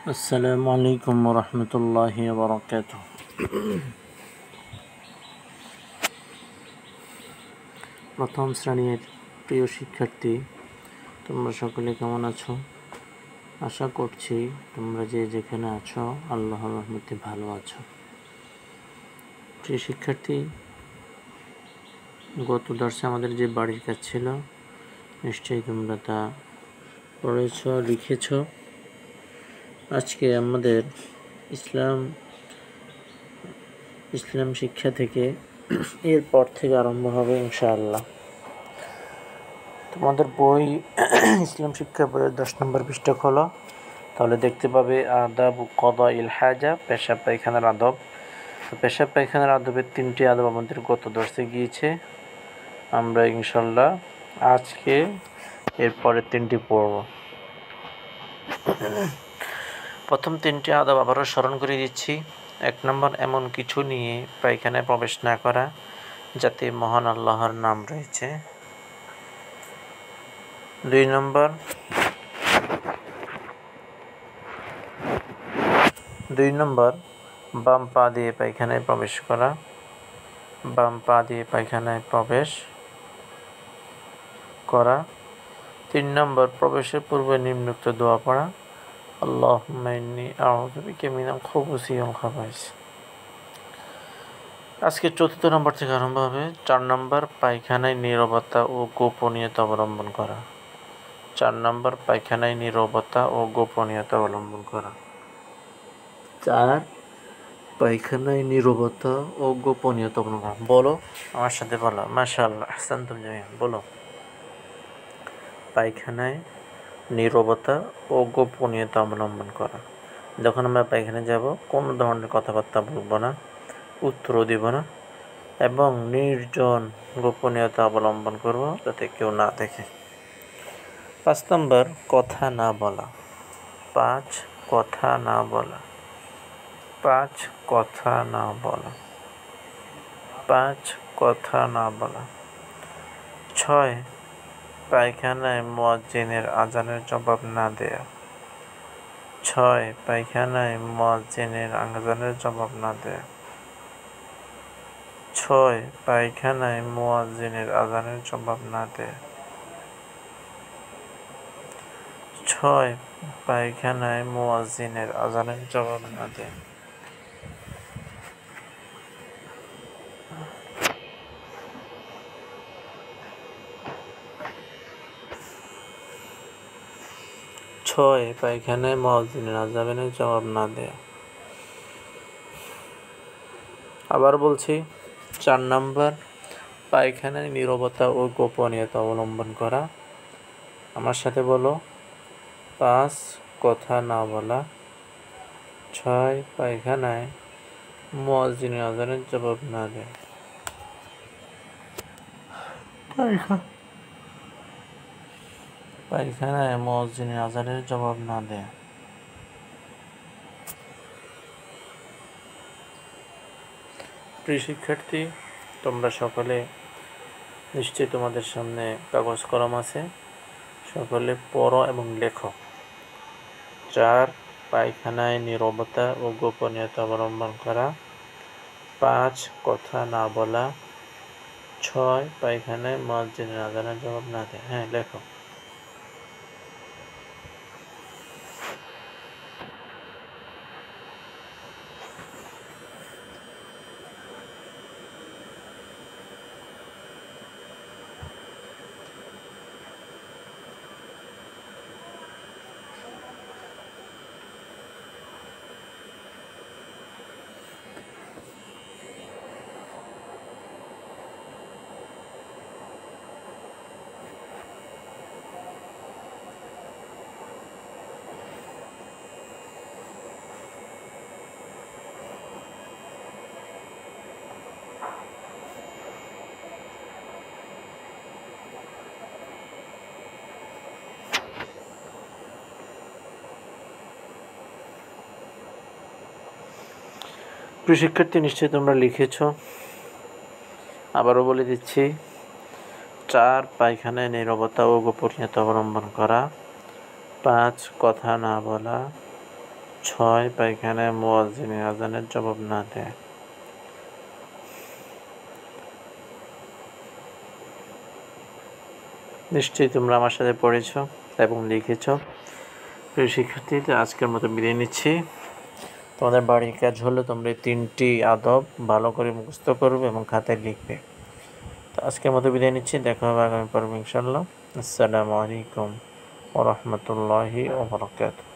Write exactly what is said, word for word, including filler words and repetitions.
আসসালামু আলাইকুম ওয়া রাহমাতুল্লাহি ওয়া বারাকাতুহু। প্রথম শ্রেণীর প্রিয় শিক্ষার্থী, তোমরা সকলে কেমন আছো? আশা করছি তোমরা যে যেখানে আছো আল্লাহর রহমতে ভালো আছো। প্রিয় শিক্ষার্থী, গত দর্শে আমাদের যে বাড়ির কাজ ছিল নিশ্চয়ই তোমরা তা পড়েছ, লিখেছ। আজকে আমাদের ইসলাম ইসলাম শিক্ষা থেকে এরপর থেকে আরম্ভ হবে ইনশাআল্লাহ। তোমাদের বই ইসলাম শিক্ষা বইয়ের দশ নম্বর পৃষ্ঠা খোলো, তাহলে দেখতে পাবে আদাব কদাء الحاجة, পেশাব পায়খানার আদব। পেশাব পায়খানার আদবের তিনটি আদব আমাদের গত দর্শে গিয়েছে। আমরা ইনশাআল্লাহ আজকে এরপরের তিনটি পড়ব। প্রথম তিনটি আদব আবারও স্মরণ করে দিচ্ছি। এক নম্বর, এমন কিছু নিয়ে পায়খানায় প্রবেশ না করা যাতে মহান আল্লাহর নাম রয়েছে। দুই নম্বর দুই নম্বর বাম পা দিয়ে পায়খানায় প্রবেশ করা বাম পা দিয়ে পায়খানায় প্রবেশ করা তিন নম্বর, প্রবেশের পূর্বে নিম্নোক্ত দোয়া পড়া, আল্লাহুম্মা ইন্নী আউযু বিকা মিনাল খুবুসি ওয়াল খাবাইস। আজকে চতুর্থ নম্বর থেকে আরম্ভ হবে। চার নম্বর, পায়খানায় নীরবতা ও গোপনীয়তা অবলম্বন করা। চার নম্বর, পায়খানায় নীরবতা ও গোপনীয়তা অবলম্বন করা। চার, পায়খানায় নীরবতা ও গোপনীয়তা অবলম্বন করা। বলো, আমার সাথে বলো। মাশাআল্লাহ, আহসানতুম জামিআন। বলো, পায়খানায় নীরবতা ও গোপনীয়তা অবলম্বন করা। যখন আমরা পায়খানায় যাব কোনো ধরনের কথাবার্তা বলবো না, উত্তরও দিব না, এবং নির্জন গোপনীয়তা অবলম্বন করব যাতে কেউ না দেখে। পাঁচ নম্বর, কথা না বলা। পাঁচ, কথা না বলা। পাঁচ, কথা না বলা। পাঁচ, কথা না বলা। ছয়, পায়খানায় মুয়াজ্জিনের আজানের জবাব না দেয়া। ছয়, পায়খানায় মুয়াজ্জিনের আজানের জবাব না দেয়া। ছয়, পায়খানায় মুয়াজ্জিনের আজানের জবাব না দেয়া। ছয়, পায়খানায় মুয়াজ্জিনের আজানের জবাব না দেয়া। ছয়, পায়খানায় মুয়াজ্জিনের আজানের জবাব না দেয়া। আবার বলছি, চার নম্বর, পায়খানায় নীরবতা ও গোপনীয়তা অবলম্বন করা। আমার সাথে বলো। পাঁচ, কথা না বলা। ছয়, পায়খানায় মুয়াজ্জিনের আজানের জবাব না দেয়া। পায়খানায় মুয়াজ্জিনের আজানের জবাব না দেয়া। প্রিয় শিক্ষার্থী, তোমরা সকলে নিশ্চয়ই তোমাদের সামনে কাগজ কলম আছে, সকলে পড়ো এবং লেখো। চার, পায়খানায় নীরবতা ও গোপনীয়তা অবলম্বন করা। পাঁচ, কথা না বলা। ছয়, পায়খানায় মুয়াজ্জিনের আজানের জবাব না দেয়া। হ্যাঁ, লেখো। প্রিয় শিক্ষার্থী, নিশ্চয়ই তোমরা লিখেছ। আবারও বলে দিচ্ছি। চার, পায়খানায় নীরবতা ও গোপনীয়তা অবলম্বন করা। পাঁচ, কথা না বলা। ছয় পায়খানায় মুয়াজ্জিন আযানের জবাব না দেয়। নিশ্চয়ই তোমরা আমার সাথে পড়েছ এবং লিখেছ। প্রিয় শিক্ষার্থী, আজকের মতো বিদায় নিচ্ছি। তোমাদের বাড়ির কাজ হলো তোমরা তিনটি আদব ভালো করে মুখস্থ করবে এবং খাতায় লিখবে। তো আজকের মতো বিদায় নিচ্ছি, দেখা হবে আগামী পর্বে ইনশাআল্লাহ। আসসালামু আলাইকুম ওয়া রাহমাতুল্লাহি ওয়া বারাকাতুহু।